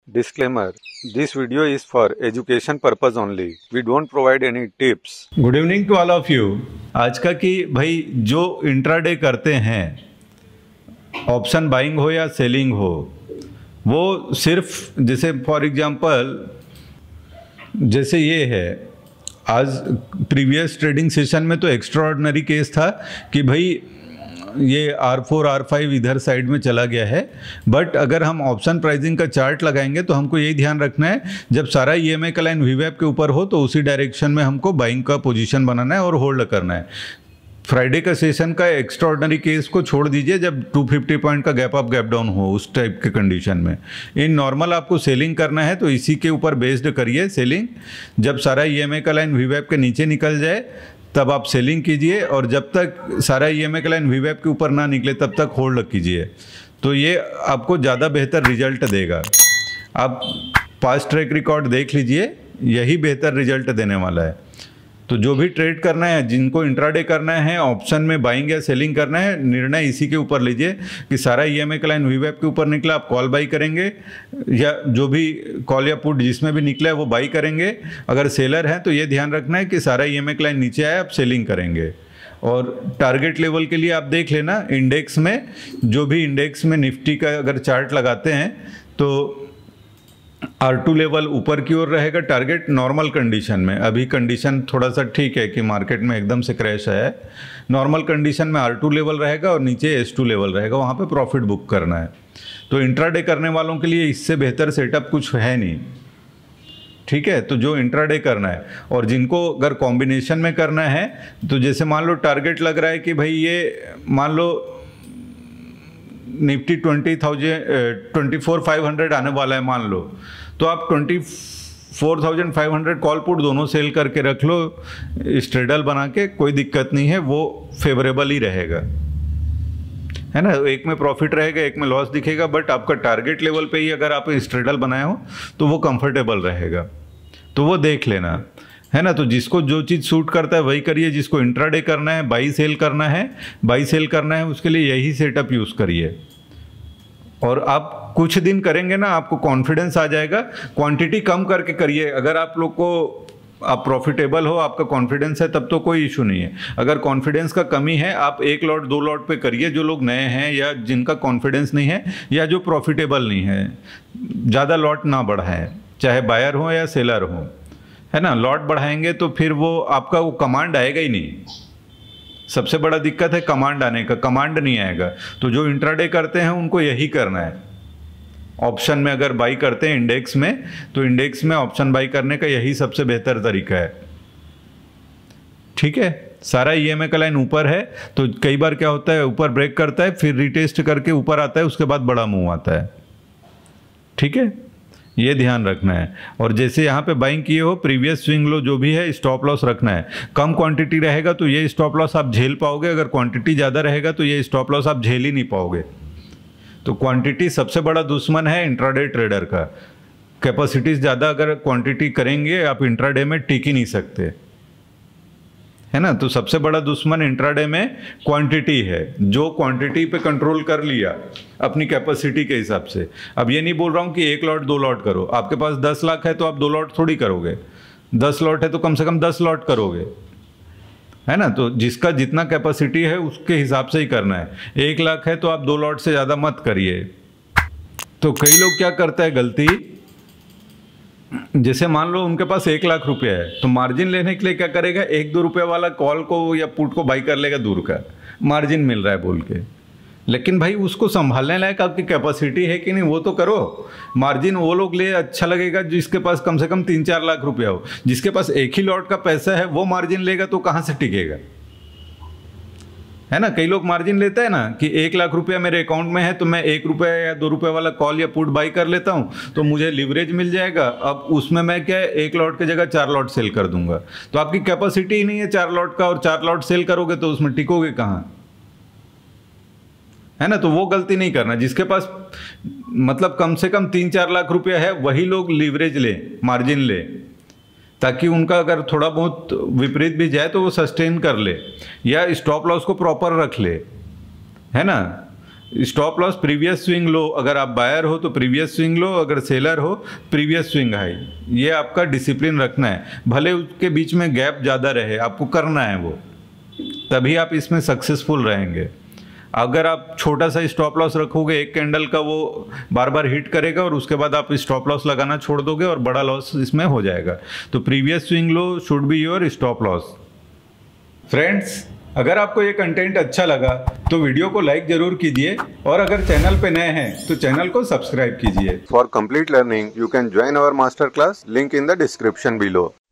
Disclaimer: This video is for education purpose only. We don't provide any tips. Good evening to all of you. आज का कि भाई जो intraday करते हैं, ऑप्शन बाइंग हो या सेलिंग हो, वो सिर्फ जैसे फॉर एग्जांपल जैसे ये है, आज प्रीवियस ट्रेडिंग सेशन में तो एक्स्ट्राऑर्डिनरी केस था कि भाई ये R4 R5 इधर साइड में चला गया है, बट अगर हम ऑप्शन प्राइसिंग का चार्ट लगाएंगे तो हमको यही ध्यान रखना है, जब सारा EMA का लाइन VWAP के ऊपर हो तो उसी डायरेक्शन में हमको बाइंग का पोजीशन बनाना है और होल्ड करना है। फ्राइडे का सेशन का एक्स्ट्राऑर्डिनरी केस को छोड़ दीजिए, जब 250 पॉइंट का गैप अप गैप डाउन हो उस टाइप के कंडीशन में। इन नॉर्मल आपको सेलिंग करना है तो इसी के ऊपर बेस्ड करिए सेलिंग। जब सारा EMA का लाइन VWAP के नीचे निकल जाए तब आप सेलिंग कीजिए, और जब तक सारा EMA का लाइन VWAP के ऊपर ना निकले तब तक होल्ड कीजिए। तो ये आपको ज़्यादा बेहतर रिजल्ट देगा। आप पास्ट ट्रैक रिकॉर्ड देख लीजिए, यही बेहतर रिजल्ट देने वाला है। तो जो भी ट्रेड करना है, जिनको इंट्राडे करना है, ऑप्शन में बाइंग या सेलिंग करना है, निर्णय इसी के ऊपर लीजिए कि सारा EMA का लाइन VWAP के ऊपर निकला आप कॉल बाई करेंगे, या जो भी कॉल या पुट जिसमें भी निकला है वो बाई करेंगे। अगर सेलर हैं तो ये ध्यान रखना है कि सारा EMA का लाइन नीचे आया आप सेलिंग करेंगे। और टारगेट लेवल के लिए आप देख लेना, इंडेक्स में जो भी इंडेक्स में निफ्टी का अगर चार्ट लगाते हैं तो R2 लेवल ऊपर की ओर रहेगा टारगेट नॉर्मल कंडीशन में। अभी कंडीशन थोड़ा सा ठीक है कि मार्केट में एकदम से क्रैश है। नॉर्मल कंडीशन में R2 लेवल रहेगा और नीचे S2 लेवल रहेगा, वहाँ पे प्रॉफिट बुक करना है। तो इंट्राडे करने वालों के लिए इससे बेहतर सेटअप कुछ है नहीं, ठीक है। तो जो इंट्राडे करना है, और जिनको अगर कॉम्बिनेशन में करना है तो जैसे मान लो टारगेट लग रहा है कि भाई ये मान लो निफ्टी 24,500 आने वाला है मान लो, तो आप 24,500 कॉल पुट दोनों सेल करके रख लो स्ट्रेडल बना के, कोई दिक्कत नहीं है, वो फेवरेबल ही रहेगा, है ना। एक में प्रॉफिट रहेगा, एक में लॉस दिखेगा, बट आपका टारगेट लेवल पे ही अगर आप स्ट्रेडल बनाए हो तो वो कंफर्टेबल रहेगा। तो वो देख लेना, है ना। तो जिसको जो चीज़ सूट करता है वही करिए। जिसको इंट्राडे करना है, बाई सेल करना है, उसके लिए यही सेटअप यूज़ करिए। और आप कुछ दिन करेंगे ना, आपको कॉन्फिडेंस आ जाएगा। क्वांटिटी कम करके करिए। अगर आप लोग को आप प्रॉफिटेबल हो, आपका कॉन्फिडेंस है, तब तो कोई इशू नहीं है। अगर कॉन्फिडेंस का कमी है, आप 1 लॉट 2 लॉट पे करिए। जो लोग नए हैं या जिनका कॉन्फिडेंस नहीं है या जो प्रॉफिटेबल नहीं है, ज़्यादा लॉट ना बढ़ाएं, चाहे बायर हो या सेलर हो, है ना। लॉट बढ़ाएंगे तो फिर वो आपका वो कमांड आएगा ही नहीं। सबसे बड़ा दिक्कत है कमांड आने का, कमांड नहीं आएगा। तो जो इंट्राडे करते हैं उनको यही करना है। ऑप्शन में अगर बाई करते हैं इंडेक्स में, तो इंडेक्स में ऑप्शन बाई करने का यही सबसे बेहतर तरीका है, ठीक है। सारा EMA का लाइन ऊपर है तो कई बार क्या होता है, ऊपर ब्रेक करता है, फिर रिटेस्ट करके ऊपर आता है, उसके बाद बड़ा मूव आता है, ठीक है। ये ध्यान रखना है। और जैसे यहाँ पे बाइंग किए हो, प्रीवियस स्विंग लो जो भी है, स्टॉप लॉस रखना है। कम क्वांटिटी रहेगा तो ये स्टॉप लॉस आप झेल पाओगे, अगर क्वांटिटी ज़्यादा रहेगा तो ये स्टॉप लॉस आप झेल ही नहीं पाओगे। तो क्वांटिटी सबसे बड़ा दुश्मन है इंट्राडे ट्रेडर का। कैपेसिटीज ज़्यादा अगर क्वांटिटी करेंगे आप इंट्राडे में टिक ही नहीं सकते, है ना। तो सबसे बड़ा दुश्मन इंट्राडे में क्वांटिटी है। जो क्वांटिटी पे कंट्रोल कर लिया अपनी कैपेसिटी के हिसाब से। अब ये नहीं बोल रहा हूँ कि 1 लॉट 2 लॉट करो। आपके पास 10 लाख है तो आप 2 लॉट थोड़ी करोगे। 10 लॉट है तो कम से कम 10 लॉट करोगे, है ना। तो जिसका जितना कैपेसिटी है उसके हिसाब से ही करना है। 1 लाख है तो आप 2 लॉट से ज़्यादा मत करिए। तो कई लोग क्या करते हैं गलती, जैसे मान लो उनके पास 1 लाख रुपया है तो मार्जिन लेने के लिए क्या करेगा, 1-2 रुपये वाला कॉल को या पुट को बाई कर लेगा, दूर का मार्जिन मिल रहा है बोल के। लेकिन भाई उसको संभालने लायक आपकी कैपेसिटी है कि नहीं, वो तो करो। मार्जिन वो लोग ले अच्छा लगेगा जिसके पास कम से कम 3-4 लाख रुपया हो। जिसके पास एक ही लॉट का पैसा है वो मार्जिन लेगा तो कहाँ से टिकेगा, है ना। कई लोग मार्जिन लेते हैं ना कि 1 लाख रुपया मेरे अकाउंट में है तो मैं 1 रुपया या 2 रुपये वाला कॉल या पुट बाई कर लेता हूँ तो मुझे लिवरेज मिल जाएगा। अब उसमें मैं क्या 1 लॉट की जगह 4 लॉट सेल कर दूंगा। तो आपकी कैपेसिटी ही नहीं है 4 लॉट का, और 4 लॉट सेल करोगे तो उसमें टिकोगे कहाँ, है ना। तो वो गलती नहीं करना। जिसके पास मतलब कम से कम 3-4 लाख रुपया है वही लोग लिवरेज ले, मार्जिन ले, ताकि उनका अगर थोड़ा बहुत विपरीत भी जाए तो वो सस्टेन कर ले, या स्टॉप लॉस को प्रॉपर रख ले, है ना। Stop loss previous swing low, अगर आप बायर हो तो प्रीवियस स्विंग लो, अगर सेलर हो प्रीवियस स्विंग हाई। ये आपका डिसिप्लिन रखना है, भले उसके बीच में गैप ज़्यादा रहे, आपको करना है वो, तभी आप इसमें सक्सेसफुल रहेंगे। अगर आप छोटा सा स्टॉप लॉस रखोगे, एक कैंडल का वो बार बार हिट करेगा और उसके बाद आप स्टॉप लॉस लगाना छोड़ दोगे और बड़ा लॉस इसमें हो जाएगा। तो previous swing low should be your stop loss. Friends, अगर आपको ये कंटेंट अच्छा लगा तो वीडियो को लाइक जरूर कीजिए, और अगर चैनल पे नए हैं तो चैनल को सब्सक्राइब कीजिए। For complete learning, you can join our masterclass. Link in the description below.